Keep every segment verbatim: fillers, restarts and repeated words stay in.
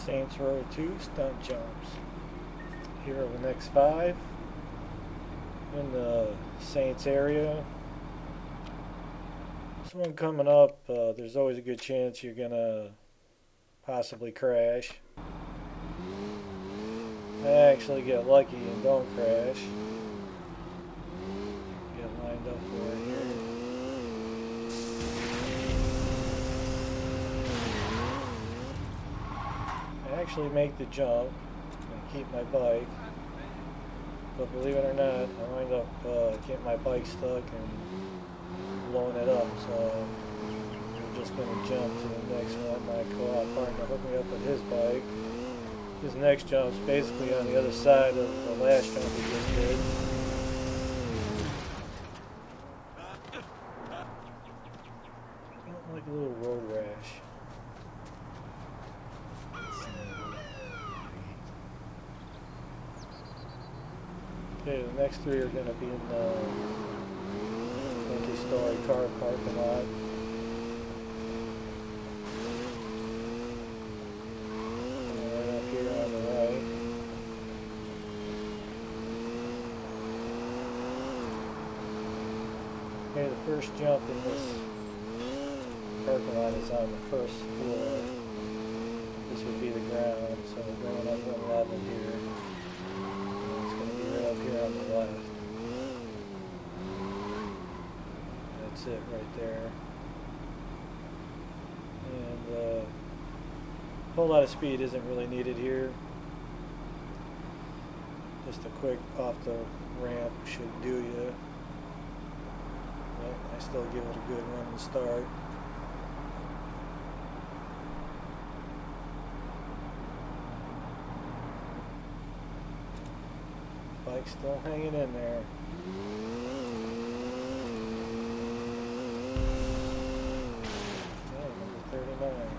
Saints Row two stunt jumps. Here are the next five in the Saints area. This one coming up, uh, there's always a good chance you're gonna possibly crash. I actually get lucky and don't crash. Get lined up for it here. I actually make the jump and keep my bike, but believe it or not, I wind up uh, getting my bike stuck and blowing it up. So I'm just going to jump to the next one. My co-op partner hooked me up with his bike. His next jump's basically on the other side of the last jump he just did. I don't like a little road rash. Okay, the next three are going to be in the multi-story car parking lot. And right up here on the right. Okay, the first jump in this parking lot is on the first floor. This would be the ground, so we're going up one level here. Up here on the left. That's it right there. And uh, a whole lot of speed isn't really needed here. Just a quick off the ramp should do you. But I still give it a good running start. Bike's still hanging in there. Okay, number thirty-nine.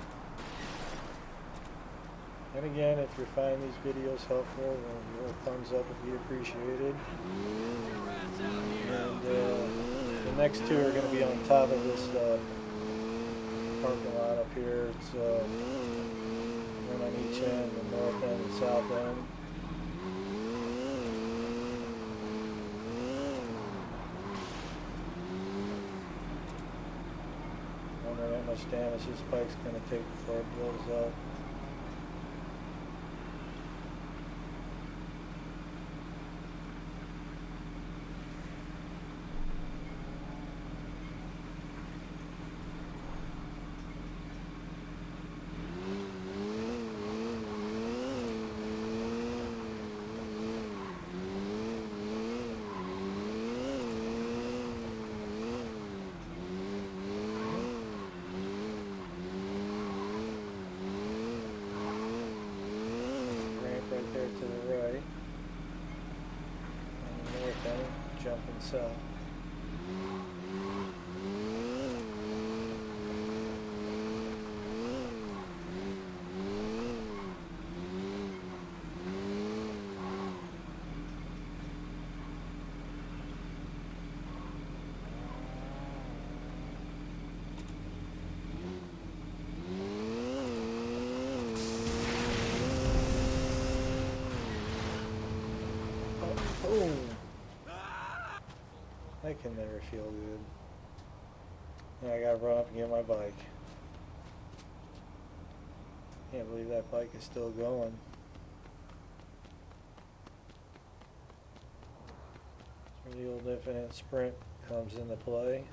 And again, if you find these videos helpful, a little thumbs up would be appreciated. And uh, the next two are going to be on top of this uh, parking lot up here. It's uh, one on each end, the north end and south end. How much damage this bike's going to take before it blows up. There to the right, and the north end, jumping south. Oh, that can never feel good. Now I gotta run up and get my bike. Can't believe that bike is still going. That's where the old infinite sprint comes into play.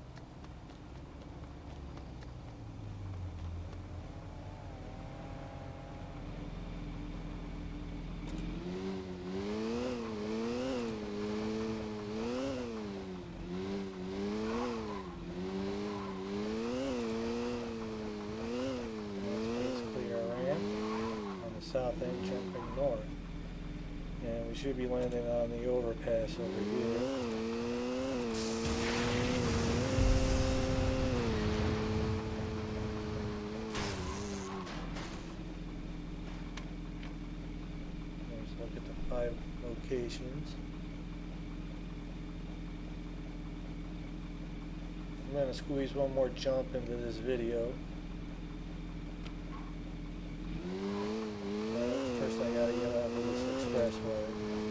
South end jumping north, and we should be landing on the overpass over here. Let's look at the five locations. I'm going to squeeze one more jump into this video. way.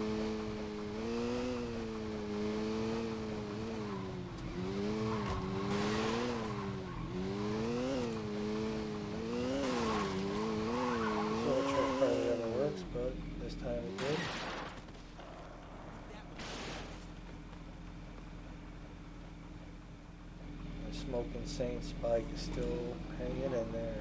This little trick hardly ever works, but this time it did. The Smoking Saints bike is still hanging in there.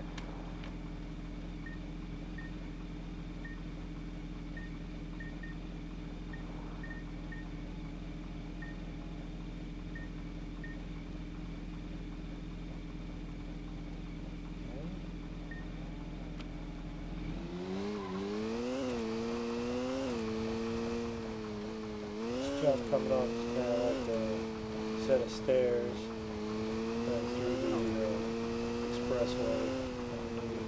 Jump coming up is kind of like a set of stairs going through the uh, expressway underneath.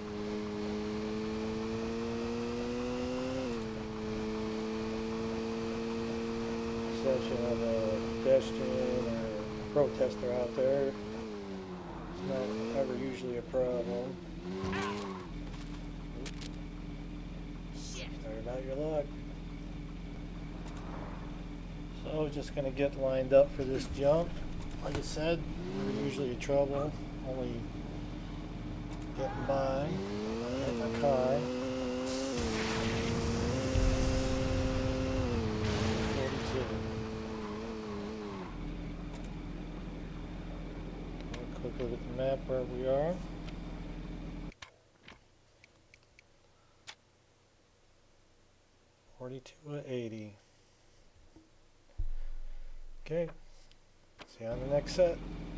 Section of a pedestrian or a protester out there. It's not ever usually a problem. Sorry about your luck. So just going to get lined up for this jump. Like I said, we're usually in trouble, only getting by at the car. forty-two. A quick look at the map where we are. forty-two to eighty. Okay, see you on the next set.